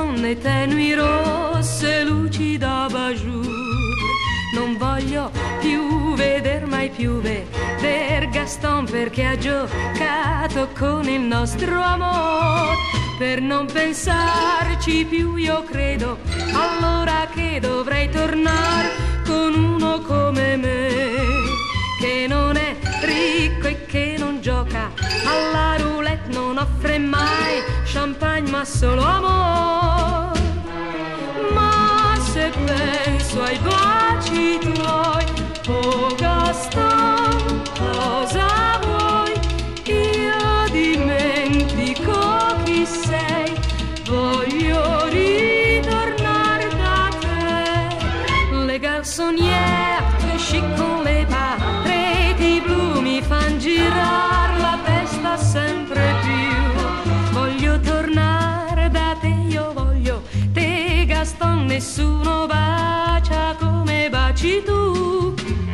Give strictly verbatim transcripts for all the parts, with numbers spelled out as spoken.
donne tenui rosse, luci da bajour. Non voglio più veder mai più veder Gaston, perché ha giocato con il nostro amore. Per non pensarci più io credo allora che dovrei tornare con uno come me, che non è ricco e che non gioca alla roulette, non offre mai champagne ma solo amore. Ma se penso ai baci tuoi, oh Gaston, cosa vuoi? Io dimentico chi sei, voglio ritornare da te. Le garçonnières che chic con le pareti blu mi fan girar la testa sempre più. Voglio tornare da te, io voglio te Gaston, nessuno bacia come baci tu.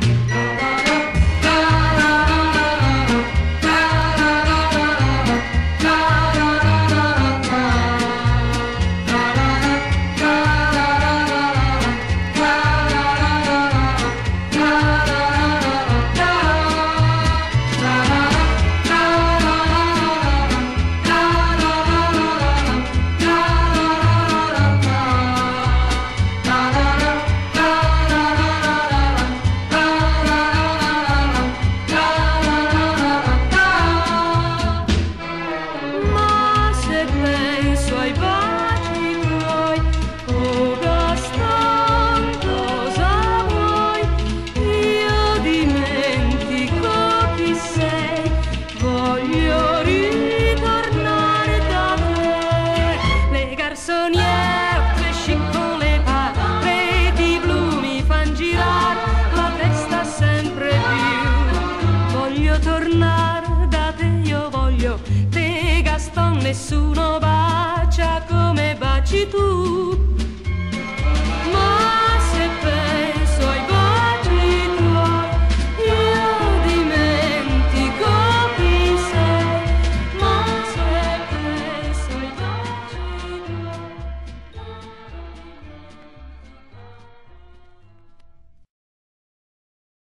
Tornare da te, io voglio te Gaston, nessuno bacia come baci tu.